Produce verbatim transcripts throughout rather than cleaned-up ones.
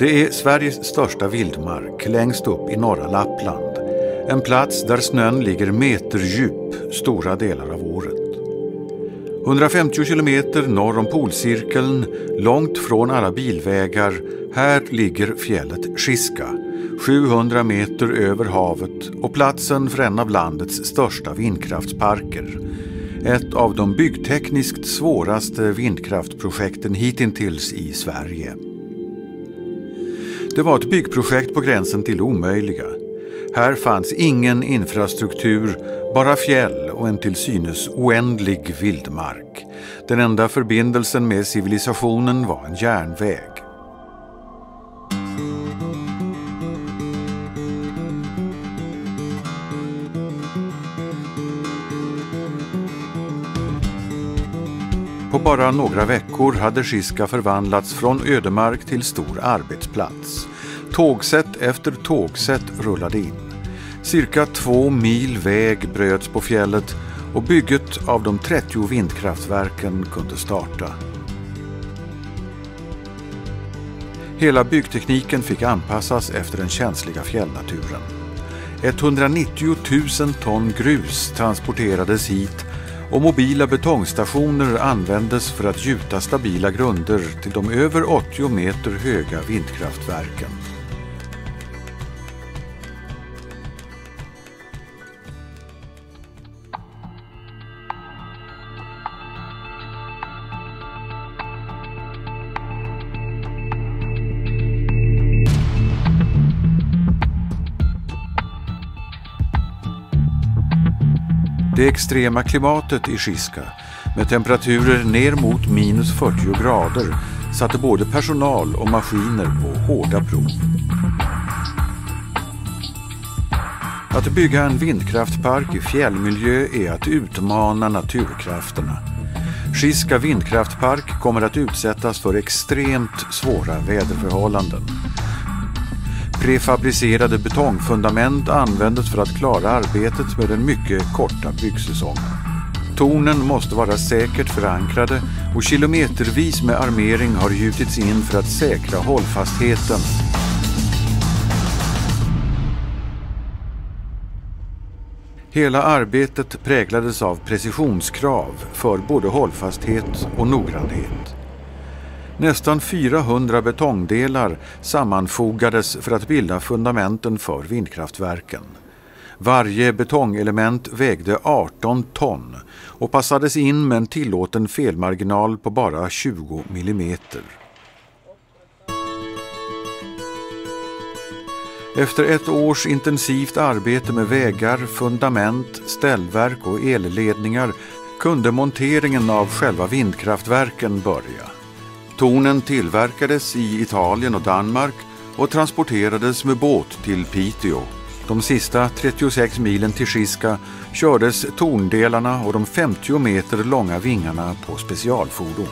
Det är Sveriges största vildmark längst upp i norra Lappland. En plats där snön ligger meterdjup stora delar av året. hundrafemtio kilometer norr om polcirkeln, långt från alla bilvägar, här ligger fjället Skiska, sjuhundra meter över havet och platsen för en av landets största vindkraftsparker. Ett av de byggtekniskt svåraste vindkraftprojekten hittills i Sverige. Det var ett byggprojekt på gränsen till omöjliga. Här fanns ingen infrastruktur, bara fjäll och en till synes oändlig vildmark. Den enda förbindelsen med civilisationen var en järnväg. På bara några veckor hade Skiska förvandlats från ödemark till stor arbetsplats. Tågsätt efter tågsätt rullade in. Cirka två mil väg bröts på fjället och bygget av de trettio vindkraftverken kunde starta. Hela byggtekniken fick anpassas efter den känsliga fjällnaturen. etthundranittio tusen ton grus transporterades hit och mobila betongstationer användes för att gjuta stabila grunder till de över åttio meter höga vindkraftverken. Det extrema klimatet i Skiska, med temperaturer ner mot minus fyrtio grader, satte både personal och maskiner på hårda prov. Att bygga en vindkraftpark i fjällmiljö är att utmana naturkrafterna. Skiska vindkraftpark kommer att utsättas för extremt svåra väderförhållanden. Prefabricerade betongfundament användes för att klara arbetet med den mycket korta byggsäsongen. Tornen måste vara säkert förankrade och kilometervis med armering har gjutits in för att säkra hållfastheten. Hela arbetet präglades av precisionskrav för både hållfasthet och noggrannhet. Nästan fyrahundra betongdelar sammanfogades för att bilda fundamenten för vindkraftverken. Varje betongelement vägde arton ton och passades in med en tillåten felmarginal på bara tjugo millimeter. Efter ett års intensivt arbete med vägar, fundament, ställverk och elledningar kunde monteringen av själva vindkraftverken börja. Tornen tillverkades i Italien och Danmark och transporterades med båt till Piteå. De sista trettiosex milen till Skiska kördes torndelarna och de femtio meter långa vingarna på specialfordon.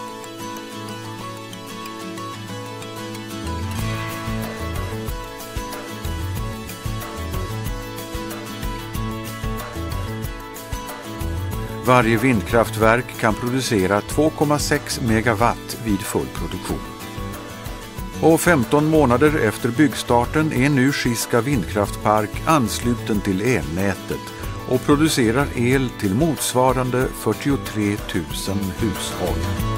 Varje vindkraftverk kan producera två komma sex megawatt vid full produktion. Och femton månader efter byggstarten är nu Skiska vindkraftpark ansluten till elnätet och producerar el till motsvarande fyrtiotre tusen hushåll.